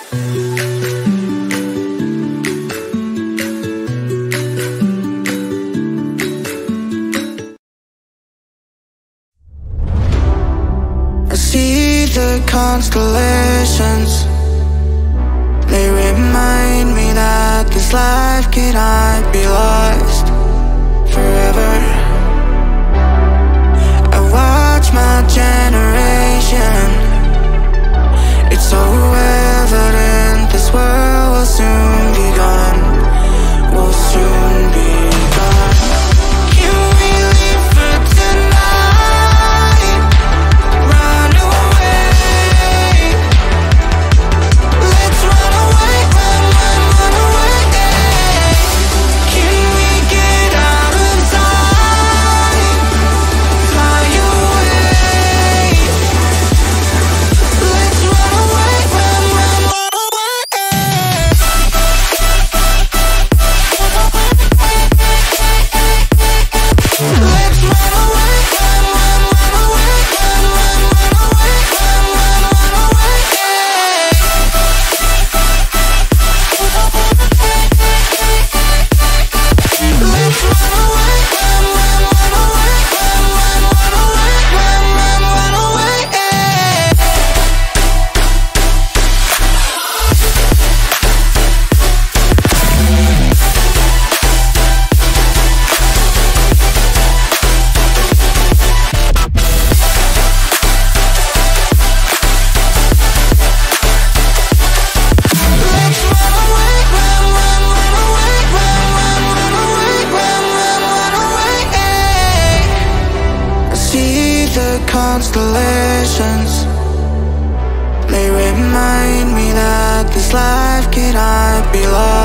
The constellations, they remind me that this life cannot be lost forever. I watch my generation, it's so evident this world will soon be gone, will soon be gone. Can we live for tonight? Run away. Let's run away, run, run, run away. Can we get out of sight? Fly away. Let's run away, run, run, run away. Let's run away, run, run, run away, run, run, run away, run, run, run away. Let's run away, run, run, run away, run, run, run away, run, run, run away. Let's run away, run, run, run away, run, run, run away, run, run, run away. I see the constellations, they remind me that this life cannot be lost